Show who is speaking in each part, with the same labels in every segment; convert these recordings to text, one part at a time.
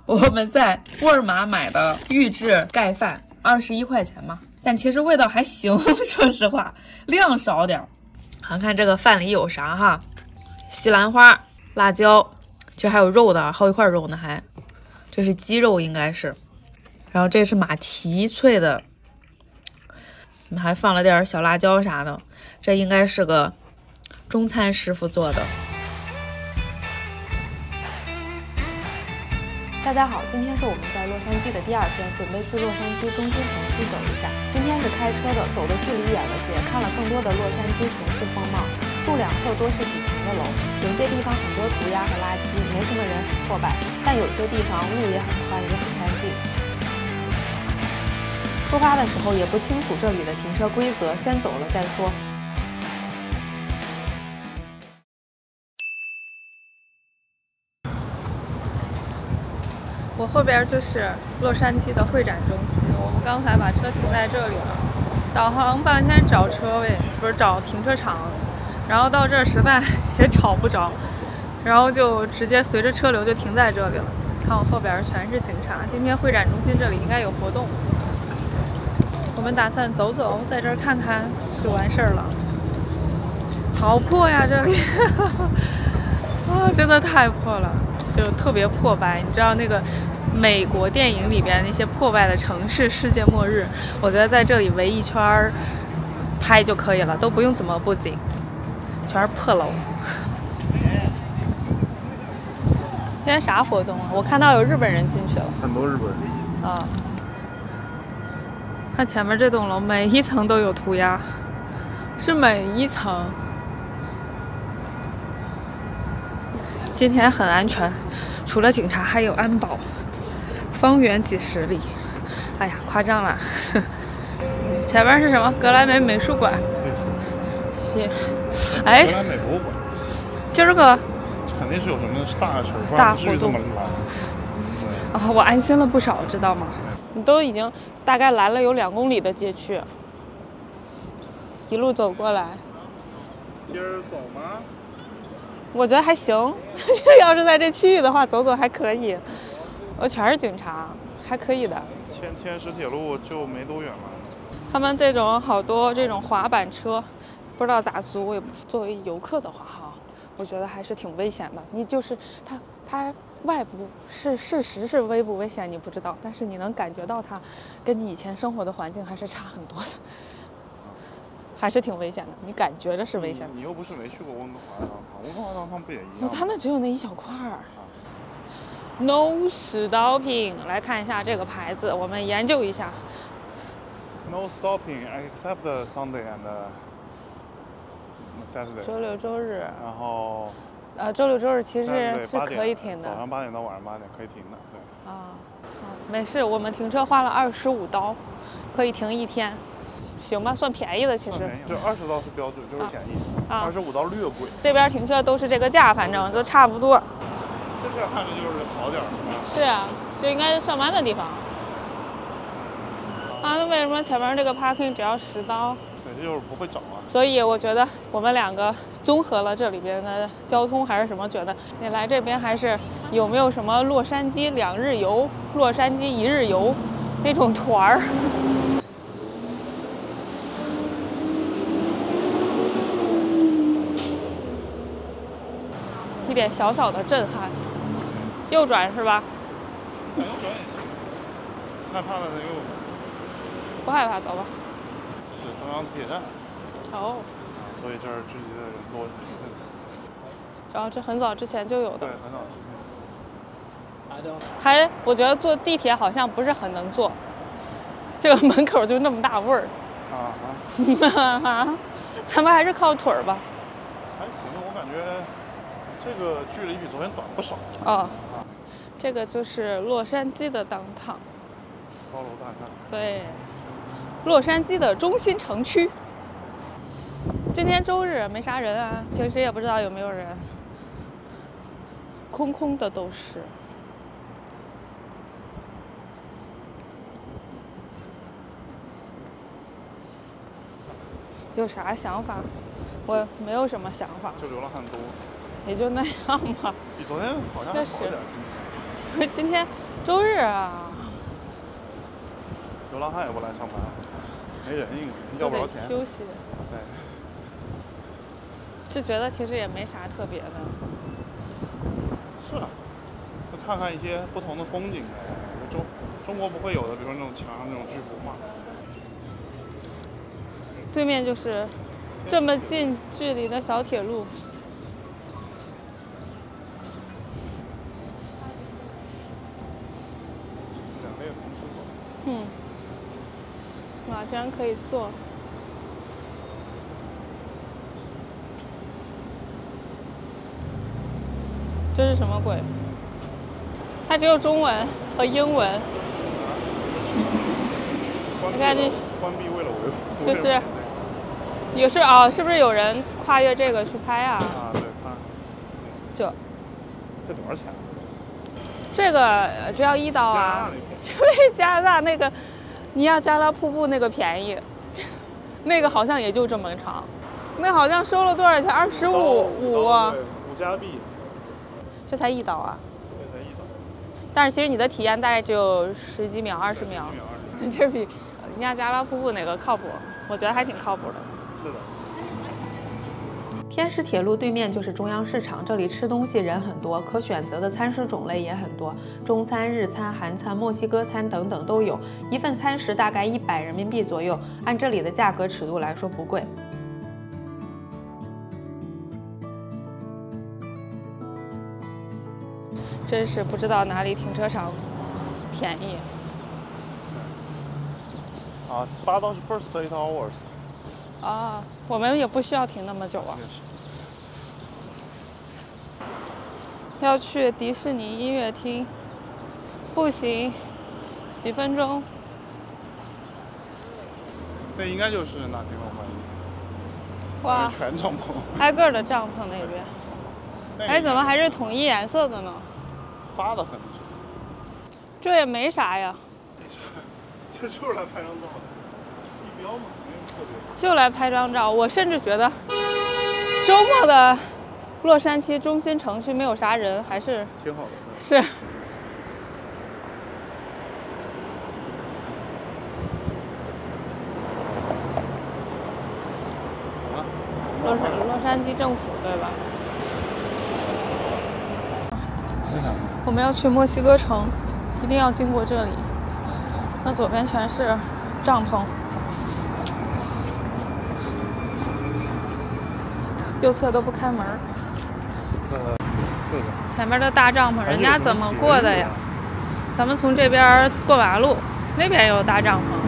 Speaker 1: 我们在沃尔玛买的预制盖饭，21块钱嘛，但其实味道还行，说实话，量少点。看看这个饭里有啥哈，西兰花、辣椒，这还有肉的，好几块肉呢还，这是鸡肉应该是，然后这是马蹄脆的，还放了点小辣椒啥的，这应该是个中餐师傅做的。
Speaker 2: 大家好，今天是我们在洛杉矶的第2天，准备去洛杉矶中心城区走一下。今天是开车的，走的距离远了些，看了更多的洛杉矶城市风貌。路两侧多是几层的楼，有些地方很多涂鸦和垃圾，没什么人，很破败；但有些地方路也很宽，也很干净。出发的时候也不清楚这里的停车规则，先走了再说。我后边就是洛杉矶的会展中心，我们刚才把车停在这里了。导航半天找车位，不是找停车场，然后到这儿实在也找不着，然后就直接随着车流就停在这里了。看我后边全是警察，今天会展中心这里应该有活动，我们打算走走，在这儿看看就完事儿了。好破呀这里，啊，真的太破了，就特别破败。你知道那个美国电影里边那些破败的城市世界末日，我觉得在这里围一圈拍就可以了，都不用怎么布景，全是破楼。今天啥活动啊？我看到有日本人进去了，
Speaker 3: 很多日本人
Speaker 2: 啊。看前面这栋楼，每一层都有涂鸦，是每一层。今天很安全，除了警察还有安保。方圆几十里，哎呀，夸张了。前面是什么？格莱美美术馆。行，哎，
Speaker 3: 格莱美博物馆。
Speaker 2: 今儿个
Speaker 3: 肯定是有什么
Speaker 2: 大活动。啊，我安心了不少，知道吗？你都已经大概来了有2公里的街区，一路走过来。
Speaker 3: 今儿走吗？
Speaker 2: 我觉得还行，要是在这区域的话，走走还可以。我全是警察，还可以的。
Speaker 3: 千石铁路就没多远了。
Speaker 2: 他们这种好多这种滑板车，不知道咋租。作为游客的话，哈，我觉得还是挺危险的。你就是它外部事实是危不危险你不知道，但是你能感觉到它跟你以前生活的环境还是差很多的，还是挺危险的。你感觉着是危险的。
Speaker 3: 你又不是没去过温哥华的downtown，温哥华downtown不也一样？
Speaker 2: 它那只有那一小块儿。No stopping， 来看一下这个牌子，我们研究一下。
Speaker 3: No stopping except Sunday and Saturday。
Speaker 2: 周六周日。
Speaker 3: 然后。
Speaker 2: 周六周日其实是可以停的。
Speaker 3: 早上8点到晚上8点可以停的，对。
Speaker 2: 啊，没事，我们停车花了25刀，可以停1天，行吧，算便宜的其实。
Speaker 3: 就20刀是标准，就是便宜。25刀略贵。
Speaker 2: 这边停车都是这个价，反正都差不多。
Speaker 3: 这边看着就是好点儿。
Speaker 2: 是啊，这应该是上班的地方。啊，那为什么前面这个 parking 只要10刀？
Speaker 3: 对，这就是不会找啊。
Speaker 2: 所以我觉得我们2个综合了这里边的交通还是什么，觉得你来这边还是有没有什么洛杉矶2日游、洛杉矶1日游那种团儿。一点小小的震撼。右转是吧？
Speaker 3: 右转也行。害怕的那右转。
Speaker 2: 不害怕，走吧。
Speaker 3: 这是中央地铁站。
Speaker 2: 哦。
Speaker 3: 所以这儿聚集的人多。
Speaker 2: 然后这很早之前就有的。
Speaker 3: 对，很早之
Speaker 2: 前。我觉得坐地铁好像不是很能坐，这个门口就那么大味儿。咱们还是靠腿儿吧。
Speaker 3: 还行，我感觉。这个距离比昨天短不少。
Speaker 2: 哦，这个就是洛杉矶的downtown。
Speaker 3: 高楼大厦。
Speaker 2: 对，洛杉矶的中心城区。今天周日没啥人啊，平时也不知道有没有人，空空的都是。有啥想法？我没有什么想法。
Speaker 3: 就流浪汉多。
Speaker 2: 也就那样吧。
Speaker 3: 比昨天好像好点。
Speaker 2: 就是今天周日啊，
Speaker 3: 流浪汉也不来上班，没人要不着钱，
Speaker 2: 休息。
Speaker 3: 对，
Speaker 2: 就觉得其实也没啥特别的。
Speaker 3: 是啊，就看看一些不同的风景呗。中国不会有的，比如说那种墙上那种巨幅画。
Speaker 2: 对面就是这么近距离的小铁路。哇，竟然可以坐！这是什么鬼？它只有中文和英文。你看这
Speaker 3: 关闭为了维护。
Speaker 2: 就是有是啊，是不是有人跨越这个去拍啊？
Speaker 3: 啊，对，看。
Speaker 2: 这
Speaker 3: 多少钱？
Speaker 2: 这个只要$1啊，就比加拿大那个尼亚加拉瀑布那个便宜，那个好像也就这么长，那好像收了多少钱？25.5。
Speaker 3: 5加币。
Speaker 2: 这才$1啊！
Speaker 3: 这才$1。
Speaker 2: 但是其实你的体验大概只有10几秒、20秒。这比尼亚加拉瀑布那个靠谱，我觉得还挺靠谱的。
Speaker 3: 是的。
Speaker 1: 天石铁路对面就是中央市场，这里吃东西人很多，可选择的餐食种类也很多，中餐、日餐、韩餐、墨西哥餐等等都有。一份餐食大概100人民币左右，按这里的价格尺度来说不贵。
Speaker 2: 真是不知道哪里停车场便宜。
Speaker 3: 啊，8刀是 first 8 hours。
Speaker 2: 啊，我们也不需要停那么久啊。要去迪士尼音乐厅，步行几分钟。
Speaker 3: 那应该就是那地方欢迎。
Speaker 2: 哇，
Speaker 3: 全帐篷，
Speaker 2: 挨个的帐篷那边。哎，怎么还是统一颜色的呢？
Speaker 3: 发的很。
Speaker 2: 这也没啥呀。
Speaker 3: 就是来拍张照的，地标嘛，没有特别。
Speaker 2: 就来拍张照，我甚至觉得周末的洛杉矶中心城区没有啥人，还是
Speaker 3: 挺好的。
Speaker 2: 是。洛杉矶政府对吧？我们要去墨西哥城，一定要经过这里。那左边全是帐篷，右侧都不开门。前面的大帐篷，人家怎么过的呀？咱们从这边过马路，那边也有大帐篷。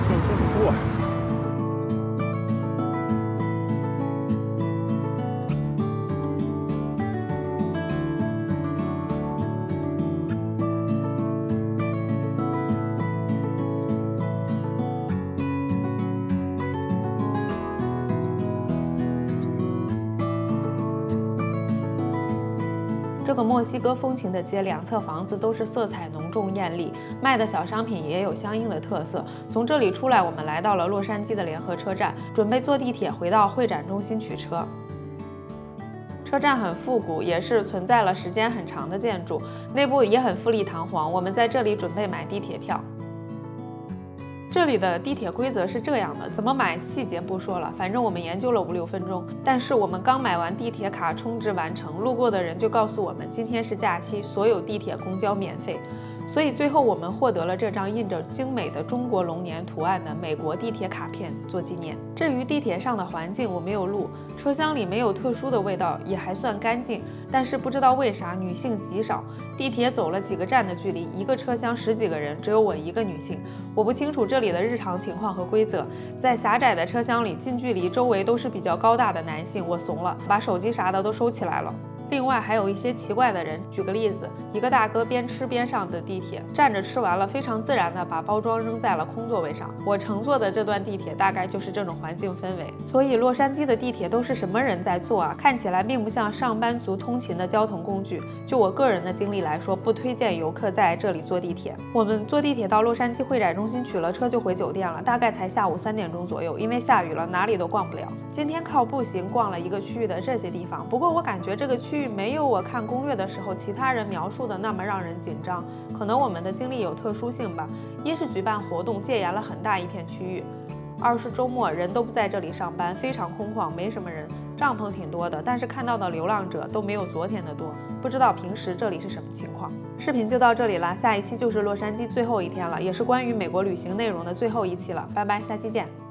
Speaker 1: 这个墨西哥风情的街，两侧房子都是色彩浓重艳丽，卖的小商品也有相应的特色。从这里出来，我们来到了洛杉矶的联合车站，准备坐地铁回到会展中心取车。车站很复古，也是存在了时间很长的建筑，内部也很富丽堂皇。我们在这里准备买地铁票。这里的地铁规则是这样的，怎么买细节不说了，反正我们研究了5、6分钟。但是我们刚买完地铁卡充值完成，路过的人就告诉我们，今天是假期，所有地铁公交免费。所以最后我们获得了这张印着精美的中国龙年图案的美国地铁卡片做纪念。至于地铁上的环境我没有录，车厢里没有特殊的味道，也还算干净，但是不知道为啥女性极少。地铁走了几个站的距离，一个车厢10几个人，只有我一个女性。我不清楚这里的日常情况和规则。在狭窄的车厢里，近距离周围都是比较高大的男性，我怂了，把手机啥的都收起来了。另外还有一些奇怪的人，举个例子，一个大哥边吃边上的地铁，站着吃完了，非常自然的把包装扔在了空座位上。我乘坐的这段地铁大概就是这种环境氛围。所以洛杉矶的地铁都是什么人在坐啊？看起来并不像上班族通勤的交通工具。就我个人的经历来说，不推荐游客在这里坐地铁。我们坐地铁到洛杉矶会展中心取了车就回酒店了，大概才下午3点钟左右，因为下雨了，哪里都逛不了。今天靠步行逛了一个区域的这些地方，不过我感觉这个区
Speaker 2: 区域没有我看攻略的时候其他人描述的那么让人紧张，可能我们的经历有特殊性吧。一是举办活动戒严了很大一片区域，二是周末人都不在这里上班，非常空旷，没什么人，帐篷挺多的，但是看到的流浪者都没有昨天的多，不知道平时这里是什么情况。视频就到这里了，下一期就是洛杉矶最后一天了，也是关于美国旅行内容的最后一期了，拜拜，下期见。